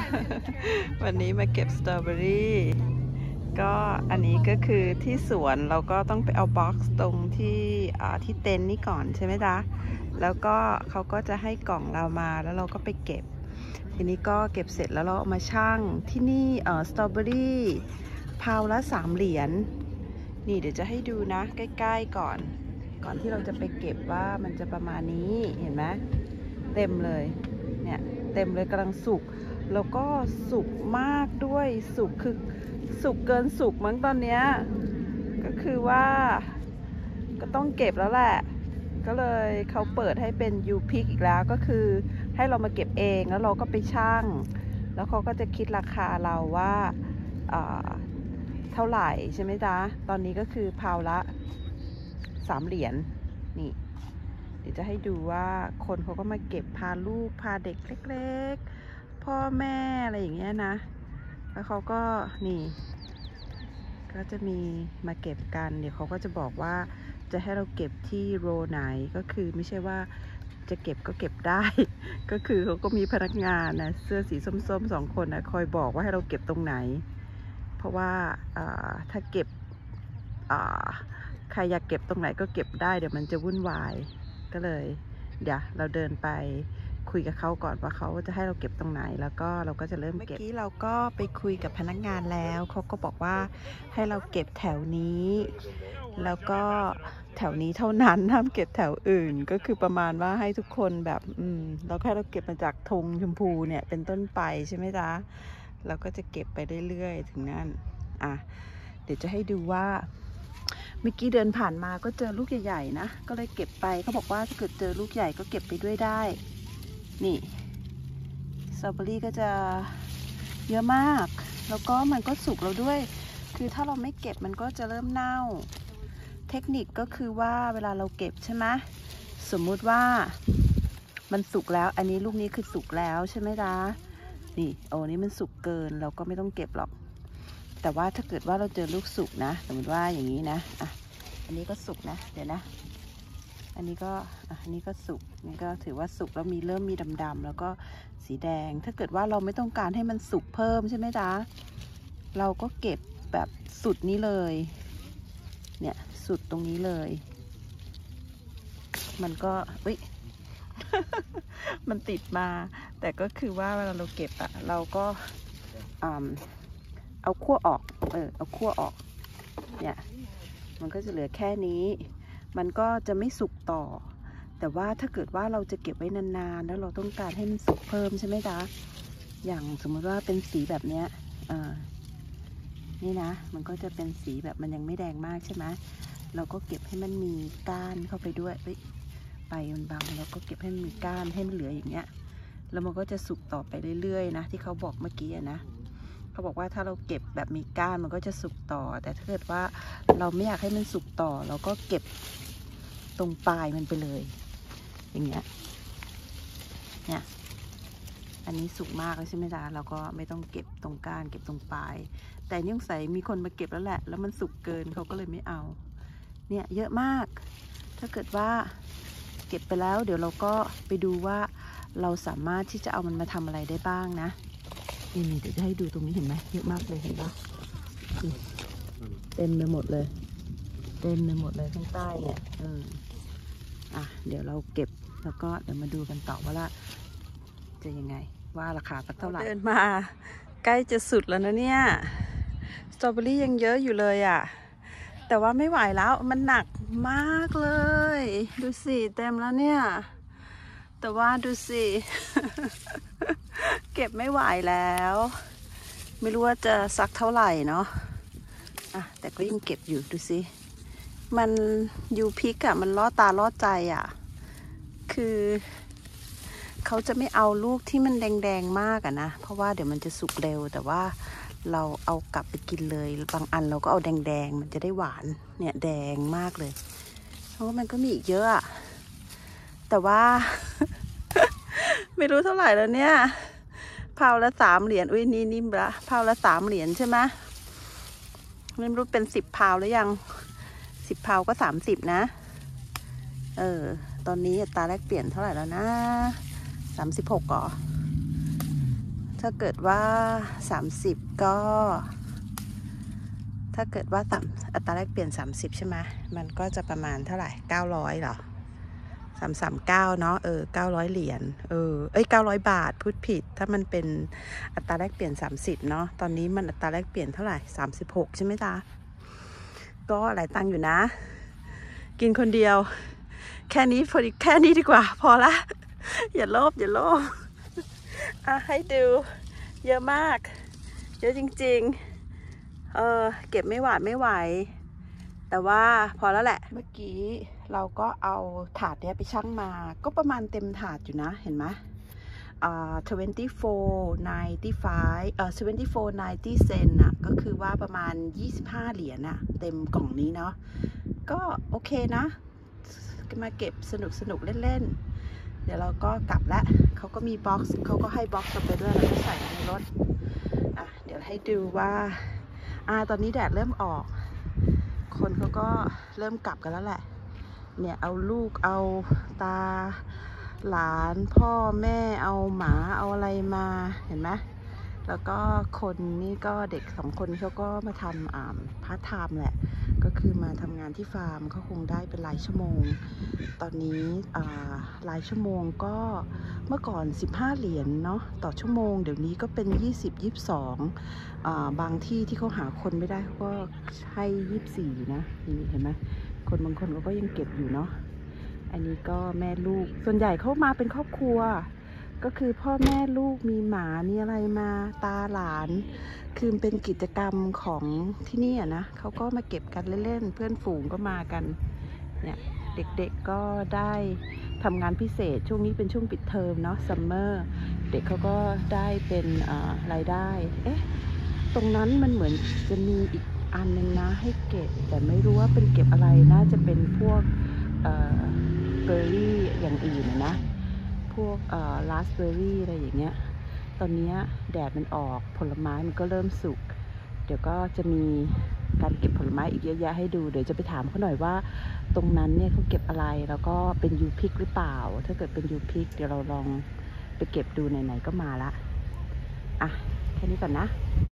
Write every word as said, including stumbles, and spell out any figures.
วันนี้มาเก็บสตรอเบอรี่ก็อันนี้ก็คือที่สวนเราก็ต้องไปเอาบ็อกซ์ตรงที่ที่เต็นท์นี่ก่อนใช่ไหมจ๊ะแล้วก็เขาก็จะให้กล่องเรามาแล้วเราก็ไปเก็บทีนี้ก็เก็บเสร็จแล้วเราเอามาชั่งที่นี่เอ่อสตรอเบอรี่พาวละสามเหรียญนี่เดี๋ยวจะให้ดูนะใกล้ๆก่อนก่อนที่เราจะไปเก็บว่ามันจะประมาณนี้เห็นไหมเต็มเลยเนี่ยเต็มเลยกำลังสุกแล้วก็สุกมากด้วยสุกคือสุกเกินสุกมั้งตอนเนี้ยก็คือว่าก็ต้องเก็บแล้วแหละก็เลยเขาเปิดให้เป็นยูพิกอีกแล้วก็คือให้เรามาเก็บเองแล้วเราก็ไปชั่งแล้วเขาก็จะคิดราคาเราว่าเท่าไหร่ใช่ไหมจ๊ะตอนนี้ก็คือพาวละสามเหรียญนี่เดี๋ยวจะให้ดูว่าคนเขาก็มาเก็บพาลูกพาเด็กเล็กๆพ่อแม่อะไรอย่างเงี้ยนะแล้วเขาก็นี่ก็จะมีมาเก็บกันเดี๋ยวเขาก็จะบอกว่าจะให้เราเก็บที่โรไหนก็คือไม่ใช่ว่าจะเก็บก็เก็บได้ก็คือเขาก็มีพนักงานนะเสื้อสีส้มๆสองคนนะคอยบอกว่าให้เราเก็บตรงไหนเพราะว่าถ้าเก็บใครอยากเก็บตรงไหนก็เก็บได้เดี๋ยวมันจะวุ่นวายก็เลยเดี๋ยวเราเดินไปคุยกับเขาก่อนว่าเขาจะให้เราเก็บตรงไหนแล้วก็เราก็จะเริ่มเก็บเมื่อกี้เราก็ไปคุยกับพนักงานแล้วเขาก็บอกว่าให้เราเก็บแถวนี้แล้วก็แถวนี้เท่านั้นห้ามเก็บแถวอื่นก็คือประมาณว่าให้ทุกคนแบบอืมเราแค่เราเก็บมาจากธงชมพูเนี่ยเป็นต้นไปใช่ไหมจ๊ะเราก็จะเก็บไปเรื่อยๆถึงนั่นอ่ะเดี๋ยวจะให้ดูว่าเมื่อกี้เดินผ่านมาก็เจอลูกใหญ่ๆนะก็เลยเก็บไปเขาบอกว่าถ้าเกิดเจอลูกใหญ่ก็เก็บไปด้วยได้นี่สตรอเบอรี่ก็จะเยอะมากแล้วก็มันก็สุกแล้วด้วยคือถ้าเราไม่เก็บมันก็จะเริ่มเน่าเทคนิคก็คือว่าเวลาเราเก็บใช่ไหมสมมุติว่ามันสุกแล้วอันนี้ลูกนี้คือสุกแล้วใช่ไหมจ๊ะนี่โอ้นี่มันสุกเกินเราก็ไม่ต้องเก็บหรอกแต่ว่าถ้าเกิดว่าเราเจอลูกสุกนะสมมติว่าอย่างนี้นะอ่ะอันนี้ก็สุกนะเดี๋ยวนะอันนี้ก็อันนี้ก็สุกนี่ก็ถือว่าสุกแล้วมีเริ่มมีดำๆแล้วก็สีแดงถ้าเกิดว่าเราไม่ต้องการให้มันสุกเพิ่มใช่ไหมจ๊ะเราก็เก็บแบบสุดนี้เลยเนี่ยสุดตรงนี้เลยมันก็เฮ้ย มันติดมาแต่ก็คือว่าเวลาเราเก็บอะเราก็เอาขั้วออกเออเอาขั้วออกเนี่ยมันก็จะเหลือแค่นี้มันก็จะไม่สุกต่อแต่ว่าถ้าเกิดว่าเราจะเก็บไว้นานๆแล้วเราต้องการให้มันสุกเพิ่มใช่ไหมจ๊ะอย่างสมมติว่าเป็นสีแบบเนี้ยอ่านี่นะมันก็จะเป็นสีแบบมันยังไม่แดงมากใช่ไหมเราก็เก็บให้มันมีก้านเข้าไปด้วยไปมันบางเราก็เก็บให้มันมีก้านให้มันเหลืออย่างเงี้ยแล้วมันก็จะสุกต่อไปเรื่อยๆนะที่เขาบอกเมื่อกี้นะเขาบอกว่าถ้าเราเก็บแบบมีก้านมันก็จะสุกต่อแต่ถ้าเกิดว่าเราไม่อยากให้มันสุกต่อเราก็เก็บตรงปลายมันไปเลยอย่างเงี้ยเนี่ยอันนี้สุกมากแล้วใช่ไหมจ๊ะเราก็ไม่ต้องเก็บตรงก้านเก็บตรงปลายแต่นี่สงสัยมีคนมาเก็บแล้วแหละแล้วมันสุกเกินเขาก็เลยไม่เอาเนี่ยเยอะมากถ้าเกิดว่าเก็บไปแล้วเดี๋ยวเราก็ไปดูว่าเราสามารถที่จะเอามันมาทำอะไรได้บ้างนะนี่เดี๋ยวจะให้ดูตรงนี้เห็นไหมเยอะมากเลยเห็นปะเต็มไปหมดเลยเต็มไปหมดเลยข้างใต้เนี่ยเอออ่ะเดี๋ยวเราเก็บแล้วก็เดี๋ยวมาดูกันต่อว่าละจะยังไงว่าราคาสักเท่าไหร่เดินมาใกล้จะสุดแล้วนะเนี่ยสตรอเบอรี่ยังเยอะอยู่เลยอ่ะแต่ว่าไม่ไหวแล้วมันหนักมากเลยดูสิเต็มแล้วเนี่ยแต่ว่าดูสิ เก็บไม่ไหวแล้วไม่รู้ว่าจะสักเท่าไหร่เนาะอ่ะแต่ก็ยังเก็บอยู่ดูสิมันยูพิกอะมันล่อตาล่อใจอะคือเขาจะไม่เอาลูกที่มันแดงๆมากอะนะเพราะว่าเดี๋ยวมันจะสุกเร็วแต่ว่าเราเอากลับไปกินเลยบางอันเราก็เอาแดงๆมันจะได้หวานเนี่ยแดงมากเลยเพราะว่ามันก็มีอีกเยอะอะแต่ว่า ไม่รู้เท่าไหร่แล้วเนี่ยพาวละสามเหรียญอุ้ยนี่นิ่มละพาวละสามเหรียญใช่ไหมไม่รู้เป็นสิบพาวหรือยังสิบพาวก็สามสิบนะเออตอนนี้อัตราแลกเปลี่ยนเท่าไหร่แล้วนะสามสิบหกก่อถ้าเกิดว่าสามสิบก็ถ้าเกิดว่าต่ำอัตราแลกเปลี่ยนสามสิบใช่ไหมมันก็จะประมาณเท่าไหร่เก้าร้อยเหรอสามสามเก้าเนาะเออเก้าร้อยเหรียญเออเอ้ยเก้าร้อยบาทพูดผิดถ้ามันเป็นอัตราแลกเปลี่ยนสามสิบเนาะตอนนี้มันอัตราแลกเปลี่ยนเท่าไหร่สามสิบหกใช่ไหมจ๊ะก็หลายตังค์อยู่นะกินคนเดียวแค่นี้พอดีแค่นี้ดีกว่าพอละอย่าโลภอย่าโลภอ่ะให้ดูเยอะมากเยอะจริงๆเออเก็บไม่หวาดไม่ไหวแต่ว่าพอแล้วแหละเมื่อกี้เราก็เอาถาดเนี้ยไปชั่งมาก็ประมาณเต็มถาดอยู่นะเห็นไหมอ่ายี่สิบสี่ เก้าสิบห้าเอ่อยี่สิบสี่ เก้าสิบเซนน่ะก็คือว่าประมาณยี่สิบห้าเหรียญน่ะเต็มกล่องนี้เนาะก็โอเคนะมาเก็บสนุกสนุกเล่นๆเดี๋ยวเราก็กลับแล้วเขาก็มีบ็อกซ์เขาก็ให้บ็อกซ์ไปด้วยแล้วก็ใส่ในรถอ่ะเดี๋ยวให้ดูว่าอ่าตอนนี้แดดเริ่มออกคนเขาก็เริ่มกลับกันแล้วแหละเนี่ยเอาลูกเอาตาหลานพ่อแม่เอาหมาเอาอะไรมาเห็นไหมแล้วก็คนนี่ก็เด็กสองคนเขาก็มาทำอ่าพาร์ทไทม์แหละก็คือมาทำงานที่ฟาร์มเขาคงได้เป็นรายชั่วโมงตอนนี้อ่ารายชั่วโมงก็เมื่อก่อนสิบห้าเหรียญเนาะต่อชั่วโมงเดี๋ยวนี้ก็เป็นยี่สิบ ยี่สิบสองอ่าบางที่ที่เขาหาคนไม่ได้เขาก็ให้ยี่สิบสี่นะนี่เห็นไหมคนบางคนเขาก็ยังเก็บอยู่เนาะอันนี้ก็แม่ลูกส่วนใหญ่เขามาเป็นครอบครัวก็คือพ่อแม่ลูกมีหมามีอะไรมาตาหลานคือเป็นกิจกรรมของที่นี่อะนะเขาก็มาเก็บกันเล่นๆเพื่อนฝูงก็มากันเนี่ยเด็กๆก็ได้ทำงานพิเศษช่วงนี้เป็นช่วงปิดเทอมเนาะซัมเมอร์เด็กเขาก็ได้เป็นรายได้เอ๊ะตรงนั้นมันเหมือนจะมีอีกอันนึงนะให้เก็บแต่ไม่รู้ว่าเป็นเก็บอะไรน่าจะเป็นพวกเบอร์รี่อย่างอื่นนะพวกเอ่อราสเบอร์รี่อะไรอย่างเงี้ยตอนนี้แดดมันออกผลไม้มันก็เริ่มสุกเดี๋ยวก็จะมีการเก็บผลไม้อีกเยอะแยะให้ดูเดี๋ยวจะไปถามเขาหน่อยว่าตรงนั้นเนี่ยเขาเก็บอะไรแล้วก็เป็นยูพิกหรือเปล่าถ้าเกิดเป็นยูพิกเดี๋ยวเราลองไปเก็บดูไหนๆก็มาละอ่ะแค่นี้ก่อนนะ